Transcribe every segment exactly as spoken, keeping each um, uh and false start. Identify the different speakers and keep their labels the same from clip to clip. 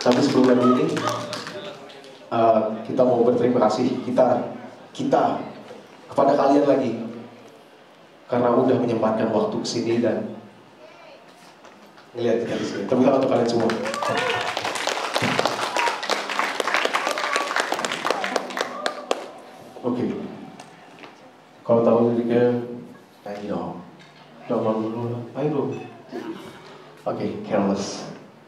Speaker 1: Tapi sebelum lagu ini, uh, kita mau berterima kasih kita kita kepada kalian lagi karena udah menyempatkan waktu kesini dan ngeliat kita di sini. Tepuk tangan untuk kalian semua. Oke, okay. Kalau tahu liriknya, nyanyi dong. Gak malu dulu, ayo dong. Oke, okay, Careless.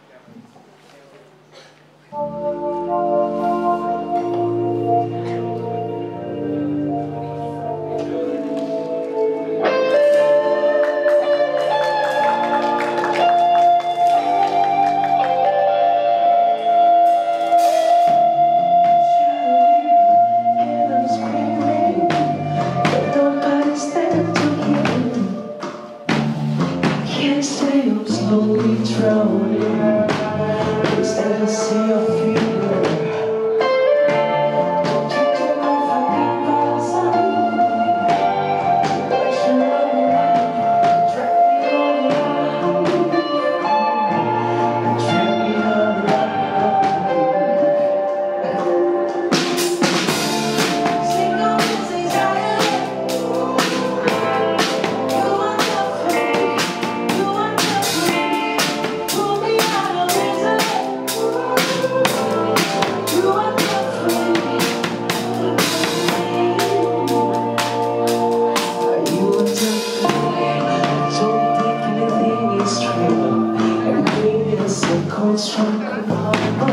Speaker 2: Slowly drowning instead of see your fever. Don't you take off my people, son? Drag me all around, drag me all around. Sing on this anxiety. You are nothing. You are nothing. Pull me out of misery. You are nothing. You are nothing. I don't think anything is true. Everything is a construct.